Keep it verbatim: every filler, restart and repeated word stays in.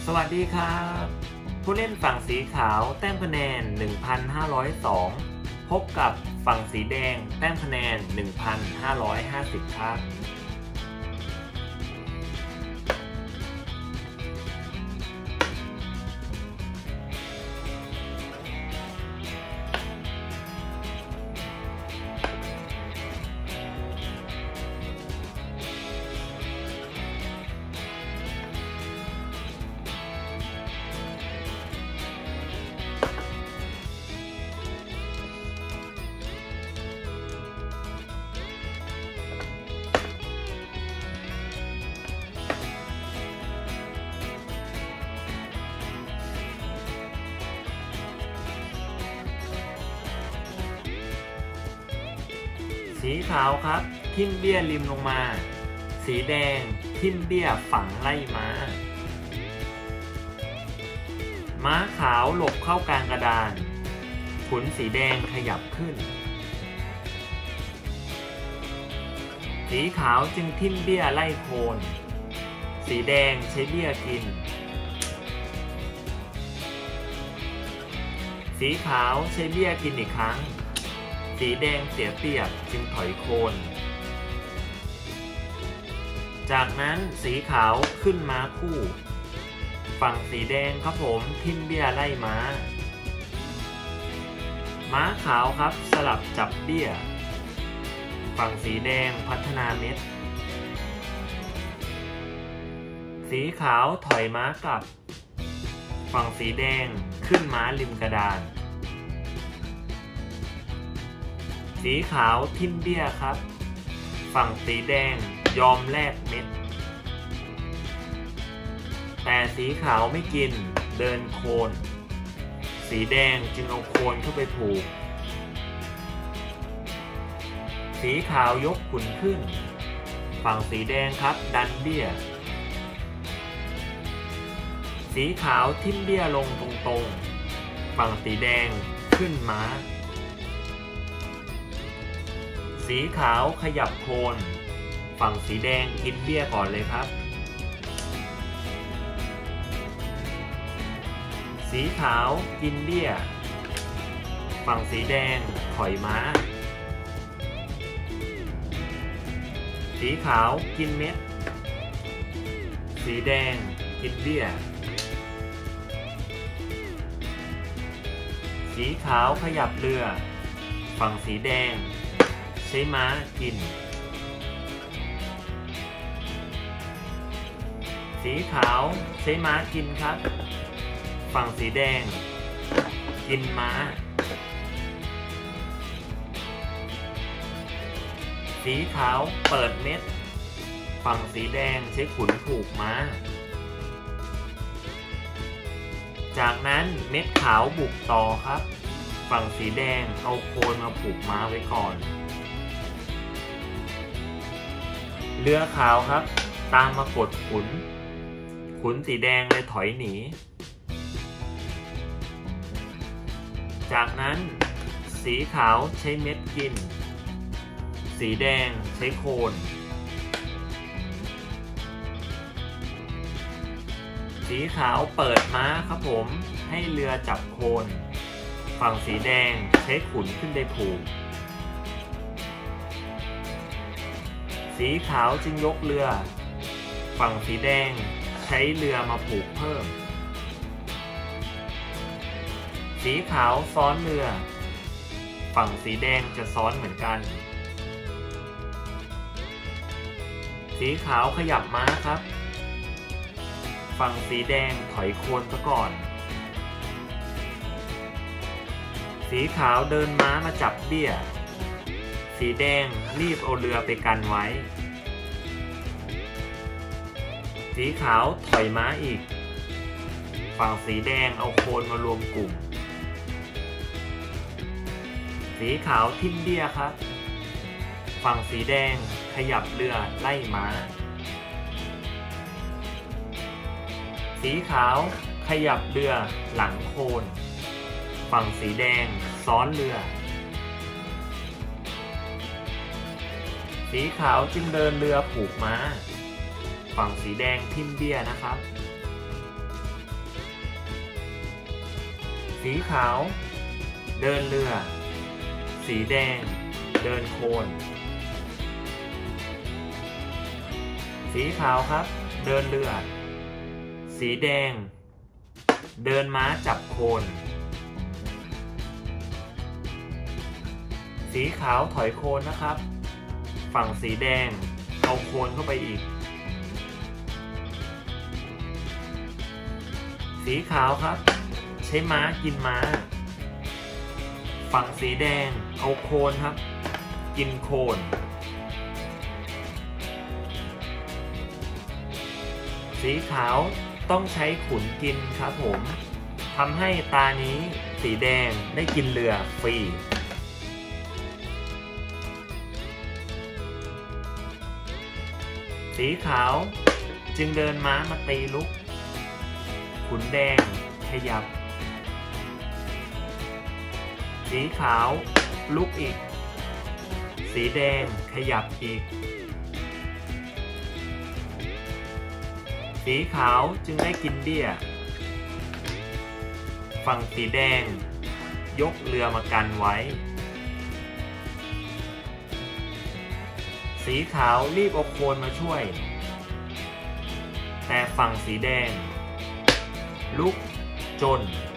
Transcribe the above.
สวัสดีครับผู้เล่นฝั่งสีขาวแต้มคะแนน หนึ่งพันห้าร้อยสอง พบกับฝั่งสีแดงแต้มคะแนน หนึ่งพันห้าร้อยห้าสิบ ครับสีขาวครับทิ่มเบี้ยริมลงมาสีแดงทิ่มเบี้ยฝั่งไล่ม้าม้าขาวหลบเข้ากลางกระดานขุนสีแดงขยับขึ้นสีขาวจึงทิ่มเบี้ยไล่โคนสีแดงใช้เบี้ยกินสีขาวใช้เบี้ยกินอีกครั้งสีแดงเสียเปรียบจึงถอยโคนจากนั้นสีขาวขึ้นม้าคู่ฝั่งสีแดงครับผมทิ่มเบี้ยไล่ม้าม้าขาวครับสลับจับเบี้ยฝั่งสีแดงพัฒนาเม็ดสีขาวถอยม้ากลับฝั่งสีแดงขึ้นม้าริมกระดานสีขาวทิ่มเบี้ยครับฝั่งสีแดงยอมแลกเม็ดแต่สีขาวไม่กินเดินโคนสีแดงจึงเอาโคนเข้าไปผูกสีขาวยกขุนขึ้นฝั่งสีแดงครับดันเบี้ยสีขาวทิ่มเบี้ยลงตรงๆฝั่งสีแดงขึ้นม้าสีขาวขยับโคนฝั่งสีแดงกินเบี้ยก่อนเลยครับสีขาวกินเบี้ยฝั่งสีแดงถอยม้าสีขาวกินเม็ดสีแดงกินเบี้ยสีขาวขยับเรือฝั่งสีแดงใช้ม้ากินสีขาวใช้ม้ากินครับฝั่งสีแดงกินม้าสีขาวเปิดเม็ดฝั่งสีแดงใช้ขุนผูกม้าจากนั้นเม็ดขาวบุกต่อครับฝั่งสีแดงเอาโคนมาผูกม้าไว้ก่อนเรือขาวครับตามมากดขุนขุนสีแดงเลยถอยหนีจากนั้นสีขาวใช้เม็ดกินสีแดงใช้โคนสีขาวเปิดม้าครับผมให้เรือจับโคนฝั่งสีแดงใช้ขุนขึ้นไปผูกสีขาวจึงยกเรือฝั่งสีแดงใช้เรือมาผูกเพิ่มสีขาวซ้อนเรือฝั่งสีแดงจะซ้อนเหมือนกันสีขาวขยับม้าครับฝั่งสีแดงถอยโคนซะก่อนสีขาวเดินม้ามาจับเบี้ยสีแดงรีบเอาเรือไปกันไว้สีขาวถอยม้าอีกฝั่งสีแดงเอาโคนมารวมกลุ่มสีขาวทิ่มเบี้ยครับฝั่งสีแดงขยับเรือไล่ม้าสีขาวขยับเรือหลังโคนฝั่งสีแดงซ้อนเรือสีขาวจึงเดินเรือผูกม้าฝั่งสีแดงทิ่มเบี้ยนะครับสีขาวเดินเรือ สีแดงเดินโคลนสีขาวครับเดินเรือ สีแดงเดินม้าจับโคลนสีขาวถอยโคลนนะครับฝั่งสีแดงเอาโคลนเข้าไปอีกสีขาวครับใช้ม้ากินม้าฝั่งสีแดงเอาโคลนครับกินโคลนสีขาวต้องใช้ขุนกินครับผมทำให้ตานี้สีแดงได้กินเรือฟรีสีขาวจึงเดินม้ามาตีลุกขุนแดงขยับสีขาวลุกอีกสีแดงขยับอีกสีขาวจึงได้กินเบี้ยฝั่งสีแดงยกเรือมากันไว้สีขาวรีบเอาโคลนมาช่วยแต่ฝั่งสีแดงลุกจน